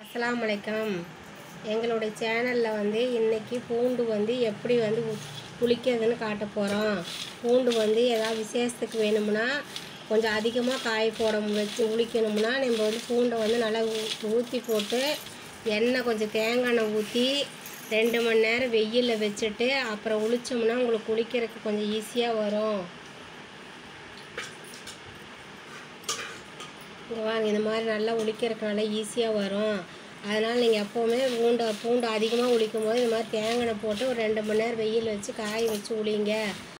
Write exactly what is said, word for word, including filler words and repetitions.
அஸ்ஸலாமு அலைக்கும். எங்களுடைய சேனலில் வந்து இன்றைக்கி பூண்டு வந்து எப்படி வந்து புளிக்கிறதுன்னு காட்ட போகிறோம். பூண்டு வந்து ஏதாவது விசேஷத்துக்கு வேணும்னா கொஞ்சம் அதிகமாக காய போட வச்சு உளிக்கணும்னா நம்ம வந்து பூண்டை வந்து நல்லா ஊற்றி போட்டு எண்ணெய் கொஞ்சம் தேங்காய் எண்ணெய் ஊற்றி ரெண்டு மணி நேரம் வெயிலில் வச்சுட்டு அப்புறம் உளித்தோம்னா உங்களுக்கு குளிக்கிறதுக்கு கொஞ்சம் ஈஸியாக வரும். இங்கே வாங்க, இந்த மாதிரி நல்லா உளிக்கிறதுக்கு நல்லா ஈஸியாக வரும். அதனால் நீங்கள் எப்போவுமே பூண்டை பூண்டு அதிகமாக உளிக்கும் போது இந்த மாதிரி தேங்காய் எண்ணெய் போட்டு ஒரு ரெண்டு மணி நேரம் வெயில் வச்சு காய வச்சு உளிங்க.